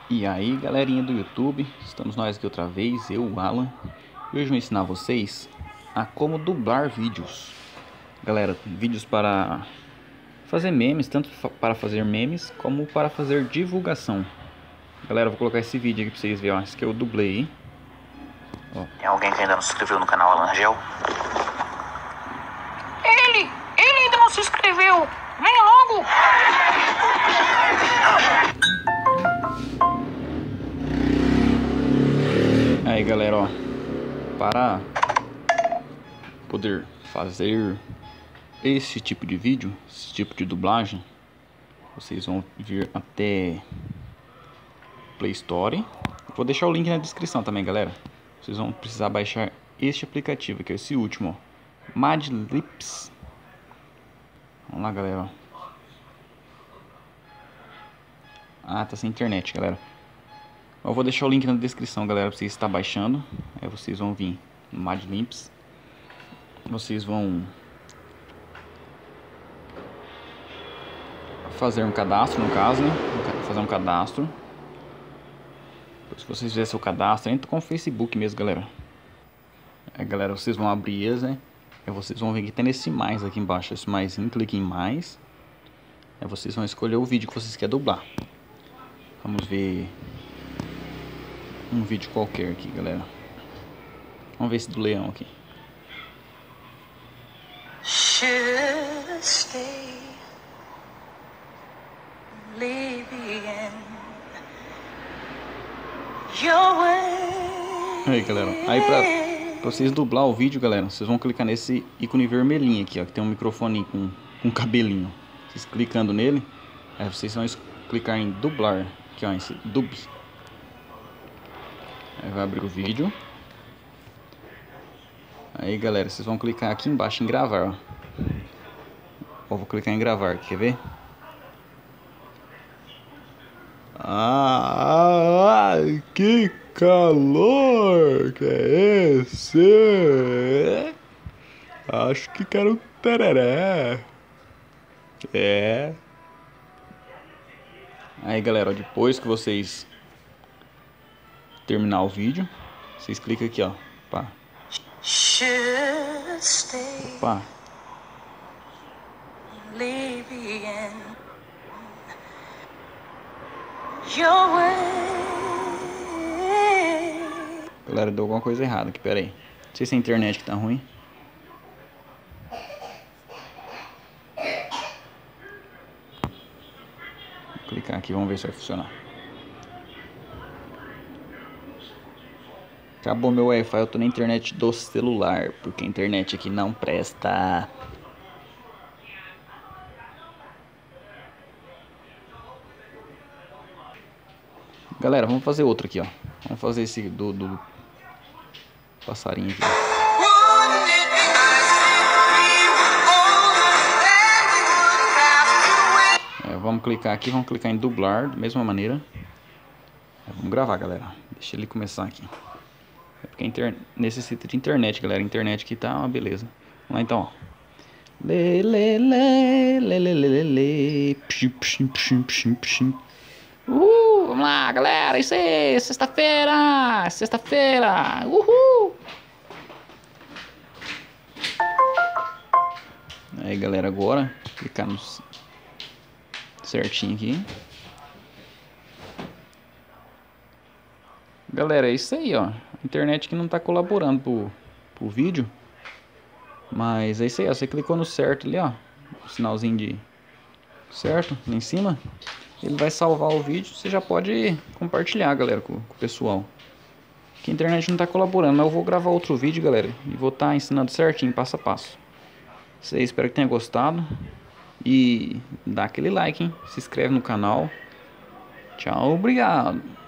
E aí, galerinha do YouTube, estamos nós aqui outra vez, eu, o Alan. E hoje eu vou ensinar vocês a como dublar vídeos. Galera, vídeos para fazer memes, tanto para fazer memes como para fazer divulgação. Galera, eu vou colocar esse vídeo aqui para vocês verem, ó, esse que eu dublei. Ó. Tem alguém que ainda não se inscreveu no canal Alan Rangel? Ele ainda não se inscreveu. Venha logo. Aí, galera, ó, para poder fazer esse tipo de vídeo, esse tipo de dublagem, vocês vão vir até Play Store. Vou deixar o link na descrição também, galera. Vocês vão precisar baixar este aplicativo, que é esse último, ó, Madlips. Vamos lá, galera. Ah, tá sem internet, galera. Eu vou deixar o link na descrição, galera, pra vocês estar baixando. Aí vocês vão vir no Madlips. Vocês vão fazer um cadastro, no caso, né? Fazer um cadastro. Se vocês fizerem seu cadastro, entra com o Facebook mesmo, galera. Aí, galera, vocês vão abrir eles, né? Aí vocês vão ver que tem esse mais aqui embaixo, esse mais, clique em mais. Aí vocês vão escolher o vídeo que vocês querem dublar. Vamos ver um vídeo qualquer aqui, galera. Vamos ver esse do leão aqui. Aí, galera, aí pra vocês dublar o vídeo, galera, vocês vão clicar nesse ícone vermelhinho aqui, ó, que tem um microfone com cabelinho. Vocês clicando nele, aí vocês vão clicar em dublar, aqui, ó, esse dub. Aí vai abrir o vídeo. Aí, galera, vocês vão clicar aqui embaixo em gravar, ó. Eu vou clicar em gravar, quer ver? Que calor que é esse? Acho que quero um tereré. É. Aí, galera, depois que vocês terminar o vídeo, vocês clicam aqui, ó. Opa. Opa. Galera, deu alguma coisa errada aqui, pera aí. Não sei se é a internet que tá ruim. Vou clicar aqui, vamos ver se vai funcionar. Acabou meu Wi-Fi, eu tô na internet do celular, porque a internet aqui não presta. Galera, vamos fazer outro aqui, ó. Vamos fazer esse do passarinho aqui. Vamos clicar aqui, vamos clicar em dublar, da mesma maneira. Vamos gravar, galera. Deixa ele começar aqui. É porque necessita de internet, galera. A internet aqui tá uma beleza. Vamos lá então, ó. Vamos lá, galera. Isso aí, sexta-feira. Sexta-feira. Uhul. Aí, galera, agora clicar no certinho aqui. Galera, é isso aí, ó. A internet que não tá colaborando pro vídeo. Mas é isso aí, ó. Você clicou no certo ali, ó. O sinalzinho de certo ali em cima. Ele vai salvar o vídeo. Você já pode compartilhar, galera, com o pessoal. Que a internet não tá colaborando. Mas eu vou gravar outro vídeo, galera. E vou estar ensinando certinho, passo a passo. Isso aí, espero que tenha gostado. E dá aquele like, hein? Se inscreve no canal. Tchau, obrigado.